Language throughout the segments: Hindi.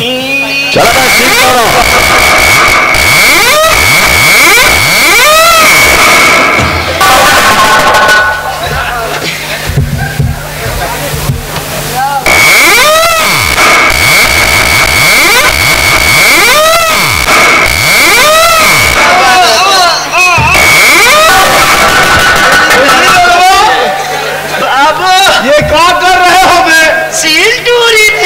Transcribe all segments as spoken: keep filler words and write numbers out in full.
चलो मैं सीख रहा हूं। ये क्या कर रहे हो बे? सील टूरी थे।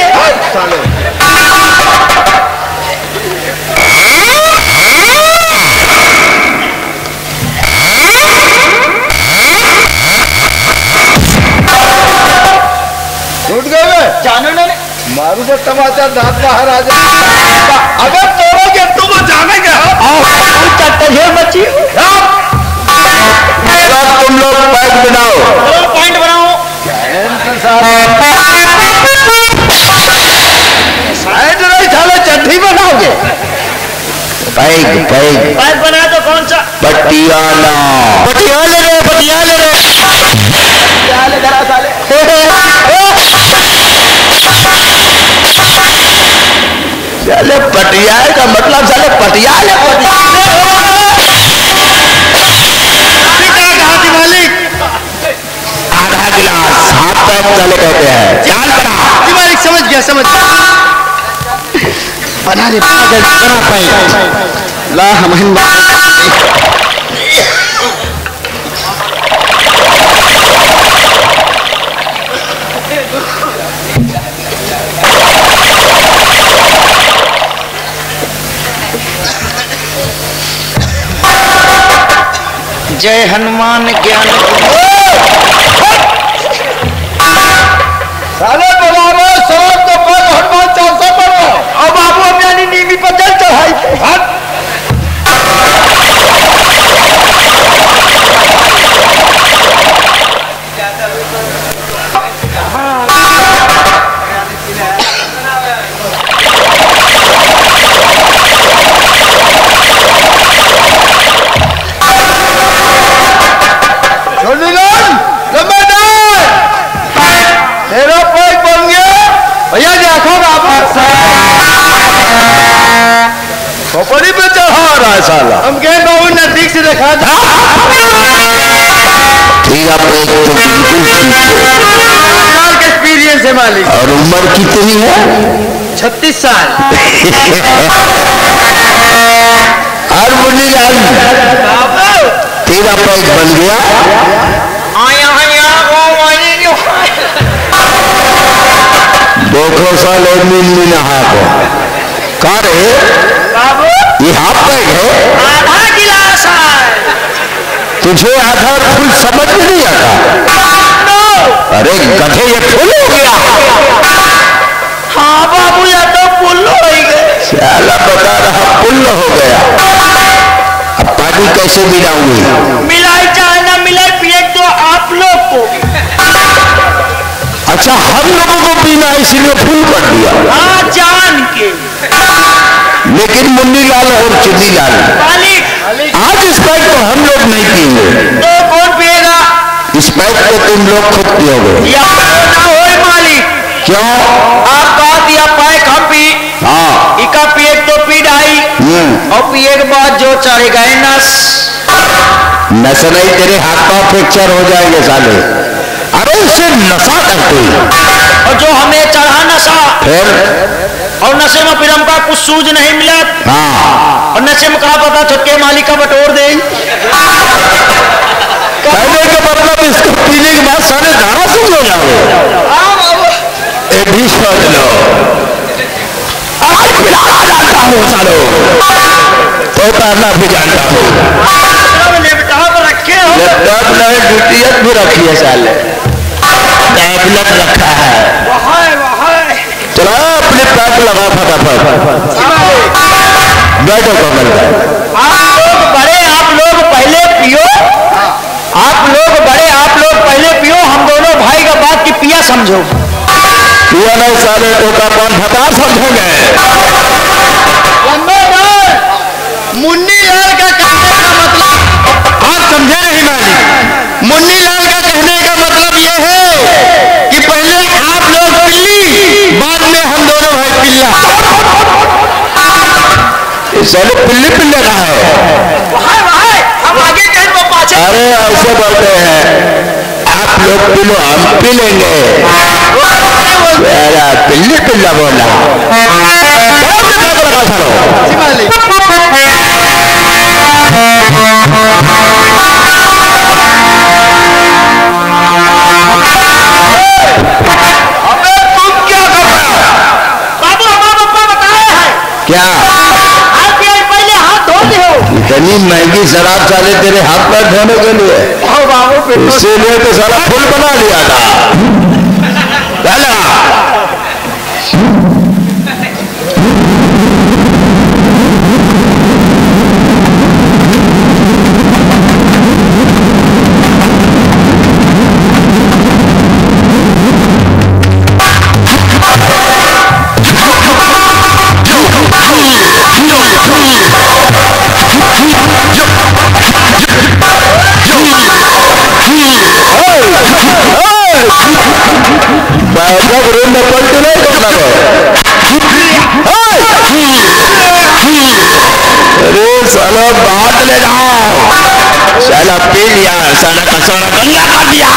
टूट गए जानो ना मारू तो टमाटर दांत बाहर आ जाए। अगर तोड़ोगे तो वो जानेंगे। बच्ची तुम लोग पैक बनाओ। पॉइंट बनाओ। साइड नहीं थाले चड्ढी बनाओगे। पैक पैक पैक बना तो कौन सा? पटियाला पटियाले रे पटियाले रे पटियाले धरा साले। साले पटियाले का मतलब साले पटियाले पटियाले मालिक आधा गिलास हाथ पैक चले कहते हैं। चाल बना मालिक समझ गया समझ गया। बना दे पागल बना पैक ला हम जय हनुमान ज्ञान साले बराबर सड़क तो पर हनुमान चालीसा पढ़ो। और बाबू अपनी नीवी पर जल चढ़ाई थे। तेरा पैक बन गया भैया। देखो बाबा खोपड़ी पे चढ़ा रहा है साला। हम कहें बाबू नजदीक से देखा था। ठीक है पैक तो बिल्कुल ठीक है। साल का एक्सपीरियंस है मालिक। और उम्र कितनी है? छत्तीस साल। और मुन्नी लाल तेरा पैक बन गया। आया आया देखो साले मिल नहा को कहा रे बाबू ये हाफ पैक है। आधा गिलास है। तुझे आधा फुल समझ में नहीं आता। अरे गधे ये फुल हो गया। हाँ बाबू या तो पुल हो गए। साला बता रहा पुल हो गया। अब पानी कैसे मिलाऊंगी? मिलाई चाहे ना मिलाई पिए तो आप लोग को। अच्छा हम लोगों को पीना है इसीलिए फुल कर दिया। हाँ जान के। लेकिन मुन्नी लाल और चुन्नी लाल मालिक आज इस पैक को हम लोग नहीं पिएंगे। तो कौन पिएगा? इस पैक को तुम लोग खुद पियोगे। या ना हो मालिक। क्यों? आप कहा दिया पैक हम पी। हाँ इका पिए तो पी ढाई और पिए के बाद जो चढ़ेगा नस नस नहीं तेरे हाथ पांव फ्रैक्चर हो जाएंगे साले। अरे उसे नशा करते और जो हमें चढ़ा नशा फिर और नशे में फिर हमका कुछ सूझ नहीं मिला। हाँ और नशे में कहा पता छुटके मालिक का बटोर दे। कहने का मतलब इसको पीने के बाद सारे धारा सुन हो जाओगे। ये भी सोच लो। आज पिलाना जानता हूँ सालो तो तैरना भी जानता हूँ। लैपटॉप रखे हो? लैपटॉप नहीं ड्यूटीएस भी रखी है साले। टैबलेट रखा है। चलो अपने पैक लगा फटाफट। बैठो कमल भाई। आप लोग बड़े आप लोग पहले पियो। आप लोग बड़े आप लोग पहले पियो। हम दोनों भाई का बात की पिया समझो। पिया नहीं साले तो का कौन फटा समझोगे? मुन्नी लाल का कहने का मतलब आप समझे नहीं मालिक? मुन्नी लाल का कहने का मतलब ये है कि पहले आप लोग पिल्ली बाद में हम दोनों भाई पिल्ला। साले पिल्ले पिल्ले कहा है? वहाँ वहाँ हम आगे कहीं वो पाछे। अरे ऐसे बोलते हैं आप लोग पी लो हम पी लेंगे। मेरा पिल्ले पिल्ला बोला क्या पहले हाथ धो दे हो। इतनी महंगी शराब साले तेरे हाथ पैर धोने के लिए? इसीलिए तो साला फुल बना लिया था। चला बैठक रूम में पलटी नहीं करना है। अरे साला बात ले जाओ। साला पी लिया, साला का सारा गंगा कर दिया।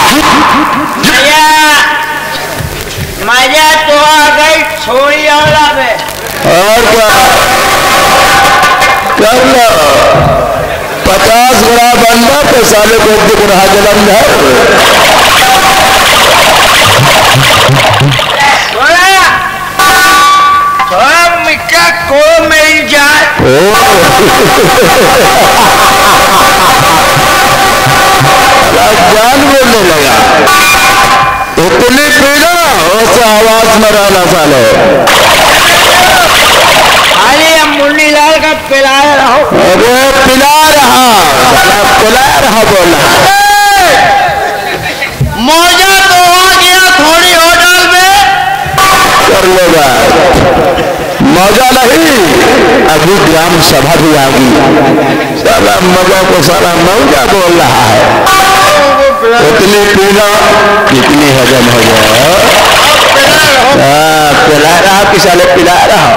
मजा तो आ गई छोड़ी वाला में। और क्या कर लो पचास ग्राम बंदा तो साले को एक गुनाह जन्म है। थोड़ा मिट्टा को मिल जाए। जान बोलने लगा इतनी पीना वैसे आवाज में रहना साले। अरे हम मुन्नी लाल का पिला रहा। अरे पिला रहा पिला रहा बोला। मौजा तो आ गया थोड़ी होटल में कर लेगा मौजा नहीं अभी ग्राम सभा भी आ गई। सारा मजा को सारा मौजा बोल रहा है। इतनी पीना कितनी हजम हो गया। पिला रहा कि साले पिला रहा।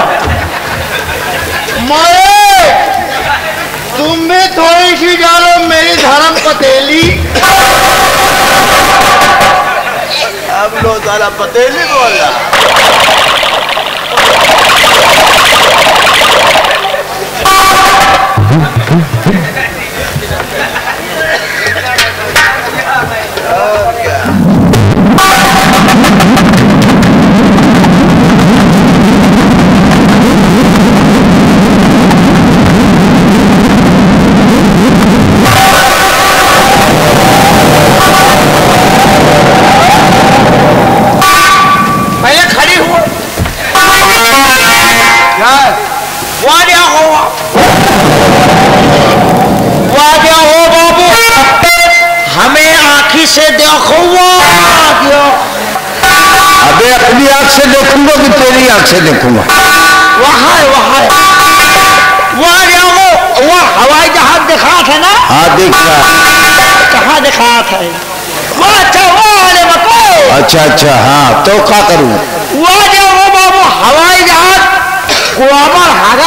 मोए तुम भी थोड़ी सी डालो मेरी धर्म पतेली। अब लो साला पतेली बोल रहा। पहले खड़ी हो। वादिया हो वादिया हो बाबू हमें आँखी से देखो। अबे अपनी आंख से देखूंगा कि तेरी आंख से देखूंगा? वहाँ वहाँ वादिया हो वो हवाई जहाज दिखा था ना। हाँ देख रहा। कहाँ दिखा था? वो अच्छा वो वाले बको। अच्छा अच्छा हाँ तो क्या करूँ? वादिया हो बाबू हवाई जहाज कुआमर हागा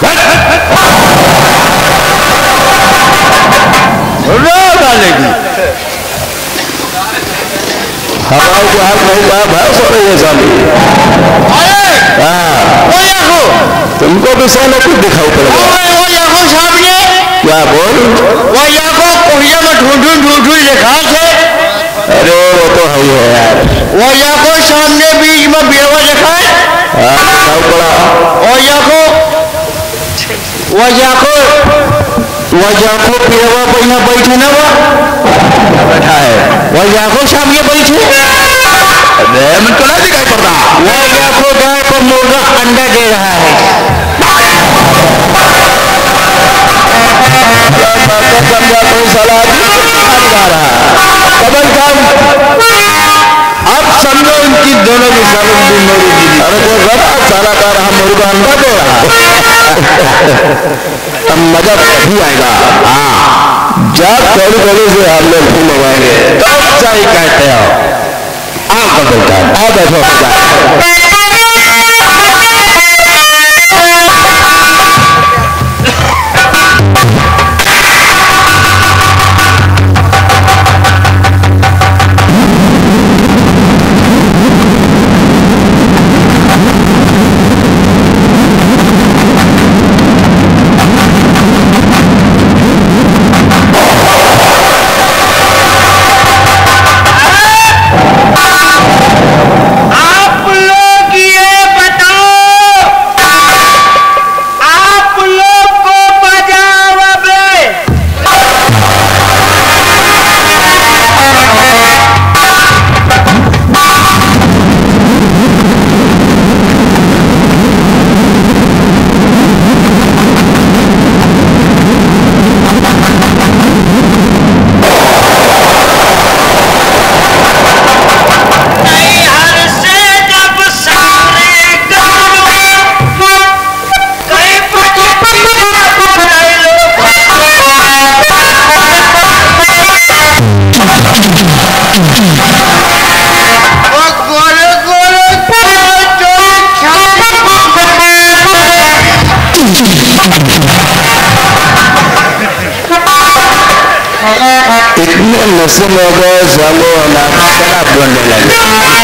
डालेगी। हवाई जहाज नहीं जा भैंस हो रही है साली। हाँ तुमको भी साले कुछ दिखाई पड़ेगा। सामने क्या बोल? वो यहाँ को कोहिया में ढूंढूं ढूंढूं देखा थे। अरे वो तो है ही है यार। वो यहाँ को सामने बीच में बेवा देखा है। हाँ पड़ा। वो यहाँ को वो यहाँ को वो यहाँ को बेवा पर यहाँ बैठे ना वो बैठा है। वो यहाँ को सामने बैठे। अरे मैं तो नहीं दिखाई पड़ता। वो यहाँ को गाय पर मुर्गा अंडा दे रहा है। अब समझो इनकी दोनों की सालों की मेरी दीदी। अरे वो बड़ा सारा का रहा मुर्गा अंडा दे रहा। अब मजा तभी आएगा। हाँ जब थोड़ी थोड़ी से हम लोग फूल लगाएंगे तब सही कहते हो। आप बेटा आप बैठो। रस्म हो गए सालो शराब बनने लगे।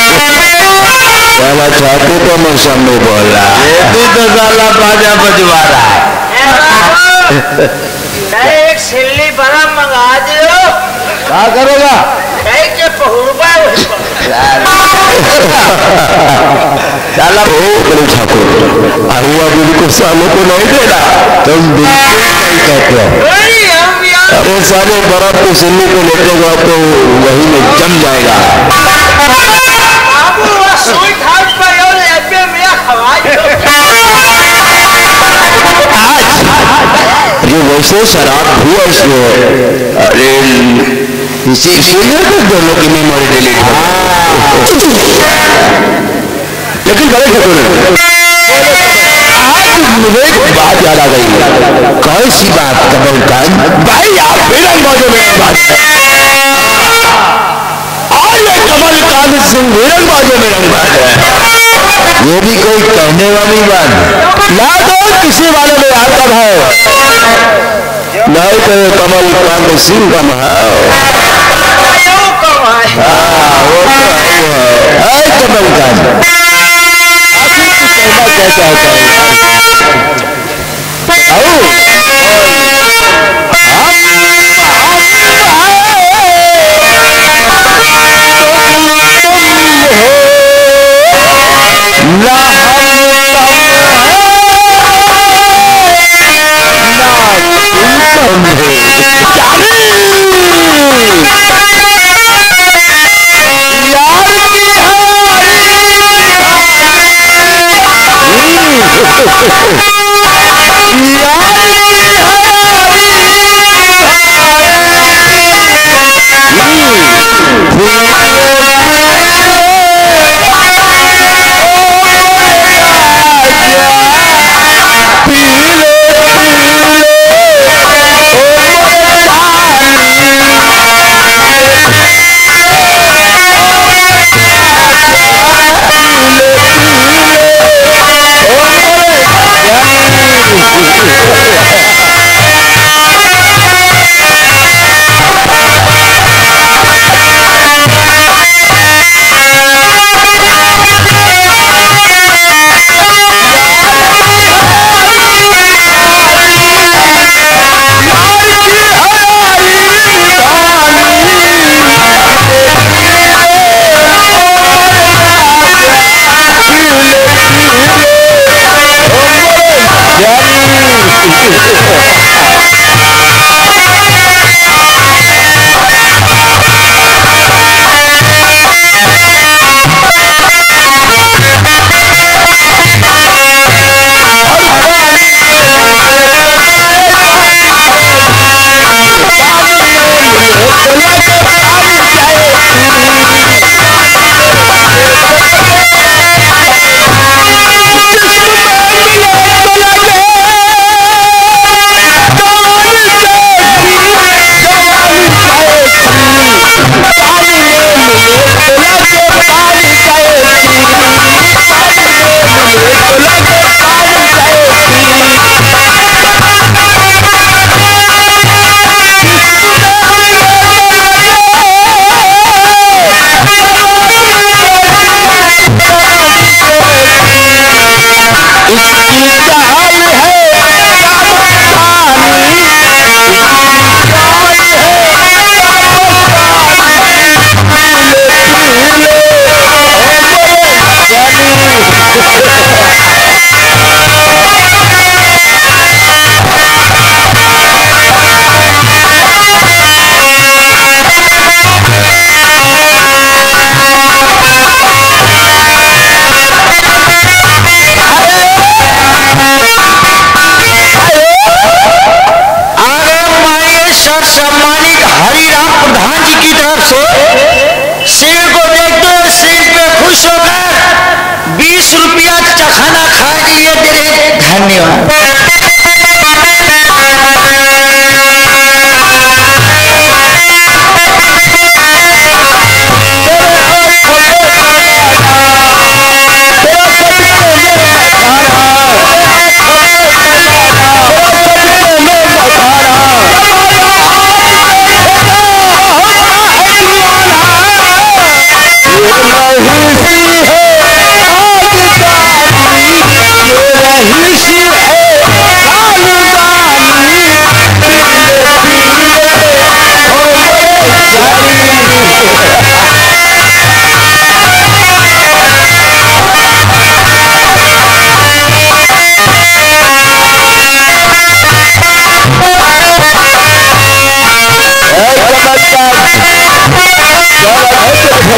साला चाहते तो मैं सामने बोल रहा है तो साला बाजा बजवा रहा है। एक सिल्ली बड़ा मंगा दो। क्या करेगा के पहुड़बा साला हो बड़े ठाकुर हुआ बिल्कुल सालों को नहीं देना तुम बिल्कुल नहीं कहते हो। अरे सारे बर्फ को सिल्ली को लेते हो तो वही में जम जाएगा। ये वैसे शराब हुआ इसमें। अरे इसी इसीलिए तो दोनों की मेमोरी डिलीट हो। लेकिन बड़े ठाकुर मुझे एक बात याद आ गई। कौन सी बात कमल कांत भाई आप वीरंगबाजों में बात और ये कमल कांत सिंह वीरंगबाजों में रंगबाज है। ये भी कोई कहने वाली बात ना तो किसी वाले में याद कब है नहीं तो कमल कांत सिंह का महाव कमल कांत कहना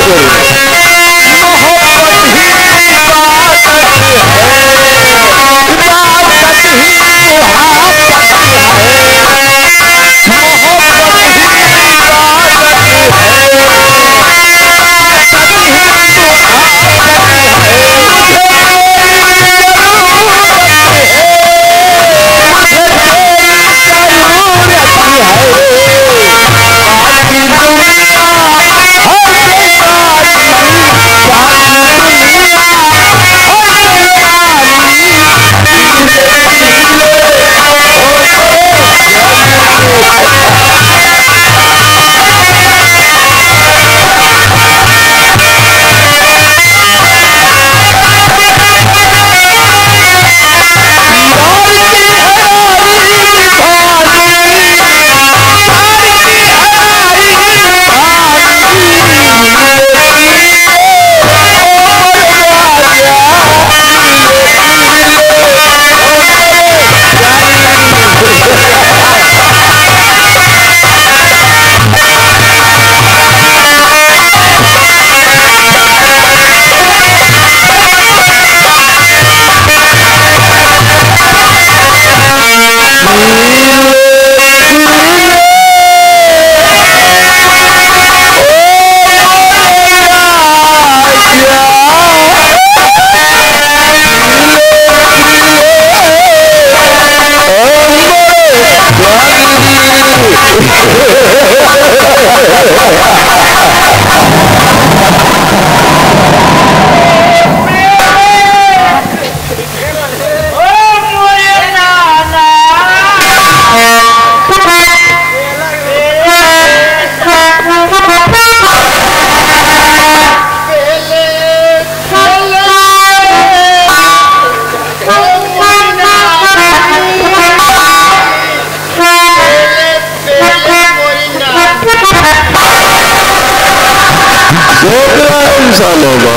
सालों को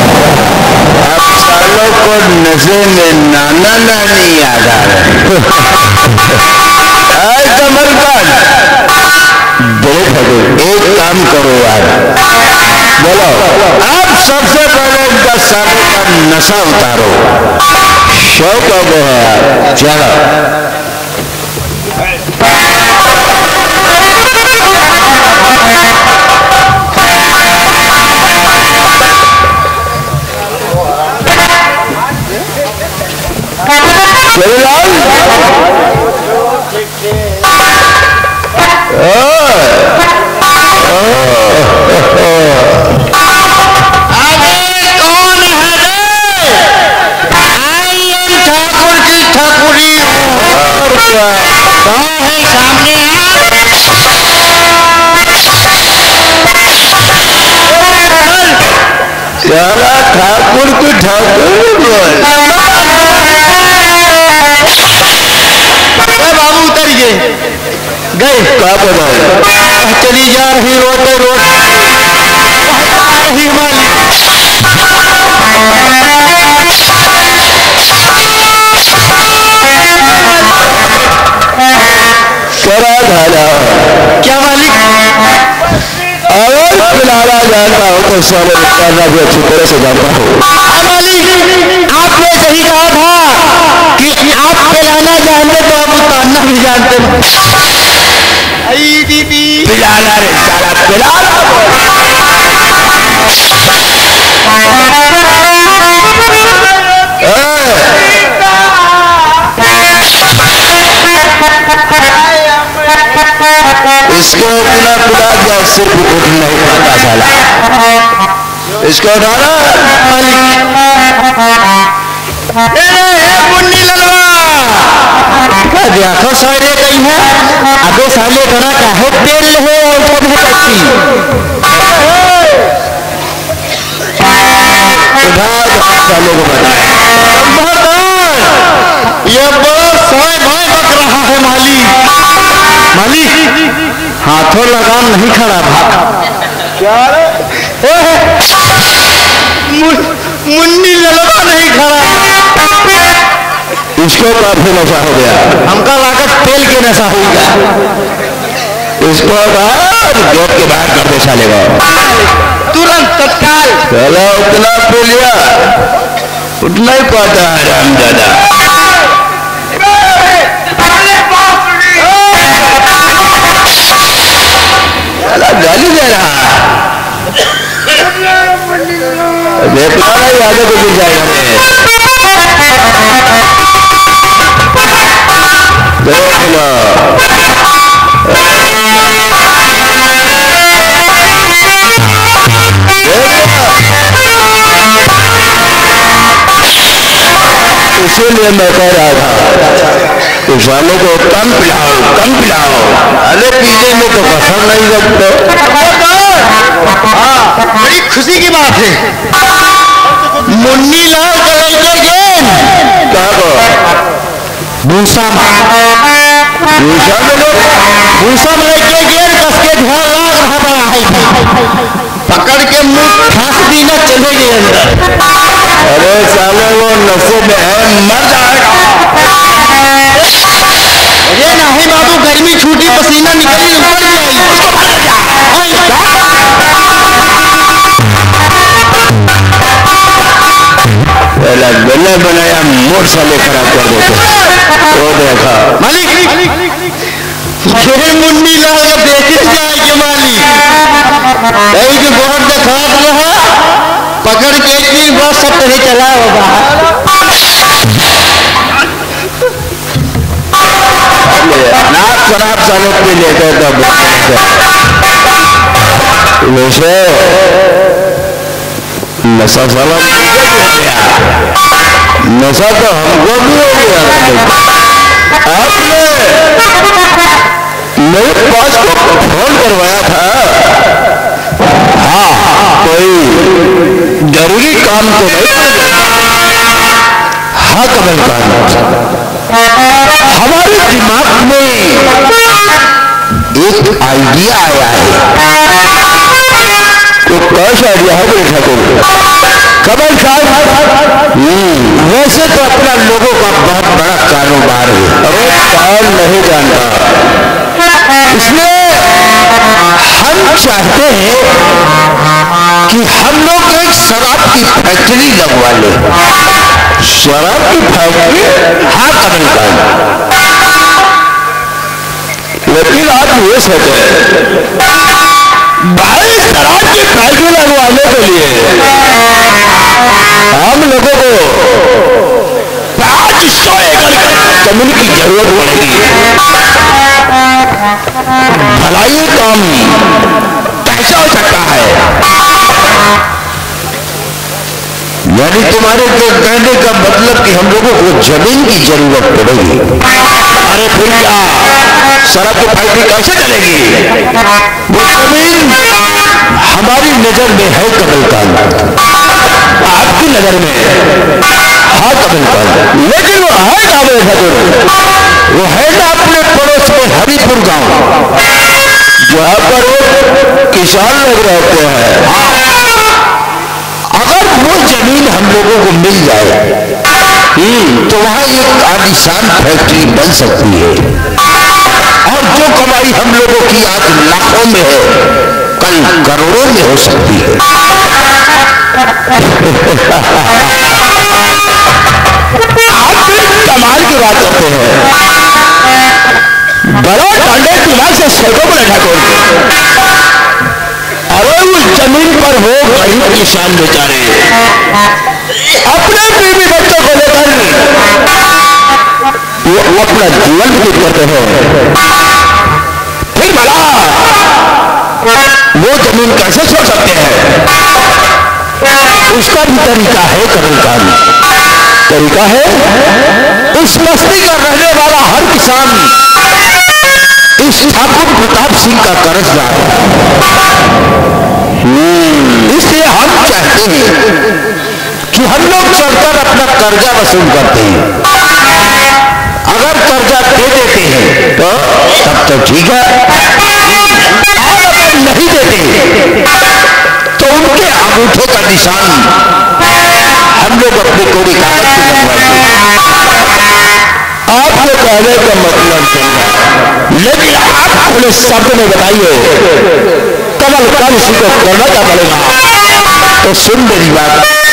अब सालों को नशे में नाना नानी याद आ रहे कमर काट देखो एक काम करो यार बोलो आप सबसे पहले दस सालों का नशा उतारो शौक हो है चलो साला ठाकुर को ठाकुर बोल बाबू उतर गए गए कहाँ पे भाई चली जा रही रोते रोते रही मालिक करा धारा क्या मालिक अगर पिलाना जानता हो तो साले करना भी अच्छी तरह से जानता हो मालिक आपने सही कहा था कि आप पिलाना जानते तो हम उतारना भी जानते आई दीदी पिलाना रे साला पिलाना इसको इतना पिला दिया उससे भी उठ नहीं पाता साला इसको उठाना मुन्नी ललवा देखो सारे कहीं है अबे साले करा काहे तेल है और सब है कच्ची उठा सालों को बता ये बड़ा समय भाई बक रहा है माली माली हाथों लगाम नहीं खड़ा था मुन्नी ललवा नहीं खड़ा इसको काफी नशा हो गया हमका लागत तेल के नशा हो गया इसको गेट के बाहर कर दे साले को तुरंत तत्काल। चला उतना पी लिया, उतना ही पाता है रामदादा। गाली दे रहा देखना नहीं, आगे को गिर जाएगा। देख लो इसीलिए मैं कह रहा था किसानों को कम पिलाओ कम पिलाओ। अरे पीने में तो कसर नहीं रखते। हाँ, बड़ी खुशी की बात है। मुन्नी लाल कलर के गेंद क्या को भूसा भूसा में लोग भूसा में के गेंद कस के ध्यान लाग रहा था, पकड़ के मुंह फांस दी ना चले गए अंदर। अरे साले वो नशे में है, मर जाएगा। ये नहीं बाबू, गर्मी छूटी पसीना निकली ऊपर पहला गला बनाया मोर साले खराब कर देते। वो देखा मालिक ये मुन्नी लाल देखे जाए के मालिक कहीं के बहुत देखा रहा, पकड़ के एक दिन बस सब तरह चला होगा। नाक शराब सालों पे लेते तब वैसे नशा साला नशा तो हमको भी हो गया। आपने मेरे पास को फोन करवाया था। हाँ, कोई जरूरी काम तो नहीं। हाँ कमल काम, हमारे दिमाग में एक आइडिया आया है। तो कैसा आइडिया है बोले ठाकुर? कमल साहब वैसे तो अपना लोगों का बहुत बड़ा कारोबार है, अरे काल नहीं जानता, इसलिए हम चाहते हैं कि हम लोग एक शराब की फैक्ट्री लगवा लें। शराब की फैक्ट्री? हाँ कमल साहब, लेकिन आप ये सोचे भाई शराब की फैक्ट्री लगवाने के लिए हम लोगों को पांच सौ एकड़ जमीन की जरूरत पड़ेगी। भलाई काम कैसा हो सकता है? यानी तुम्हारे तो कहने का मतलब कि हम लोगों को जमीन की जरूरत पड़ेगी। अरे फिर क्या शराब की फैक्ट्री कैसे चलेगी? वो जमीन हमारी नजर में है कमलकांत, आपकी नजर में हाँ कमलकांत, लेकिन वो है क्या बोले ठाकुर? वो है ना अपने पड़ोस में हरिपुर गांव, जहां पर वो किसान लोग रहते हैं। अगर वो जमीन हम लोगों को मिल जाए तो वहां एक आलीशान फैक्ट्री बन सकती है, और जो कमाई हम लोगों की आज लाखों में है कल करोड़ों में हो सकती है। आप कमाल की बात करते हैं, बड़ा ठंडे दिमाग से सोचो बोले ठाकुर। अरे उस जमीन पर वो गरीब किसान बेचारे अपने बीवी बच्चों को लेकर वो अपना जीवन व्यतीत करते हैं, फिर भला वो जमीन कैसे छोड़ सकते हैं? उसका भी तरीका है कमलकांत, तरीका है। इस बस्ती का रहने वाला हर किसान इस ठाकुर प्रताप सिंह का कर्जदार है। इसलिए हम चाहते हैं कि हम लोग चलकर अपना कर्जा वसूल करते हैं। अगर कर्जा दे देते हैं तो तब तो ठीक है, और अगर नहीं देते तो उनके अंगूठे का निशान हम लोग अपनी कोरी कागज पे लगवाएंगे। आपके कहने का मतलब समझा, लेकिन आप अपने शब्द में बताइए कमल कल इसी को करना क्या पड़ेगा? तो सुन मेरी बात,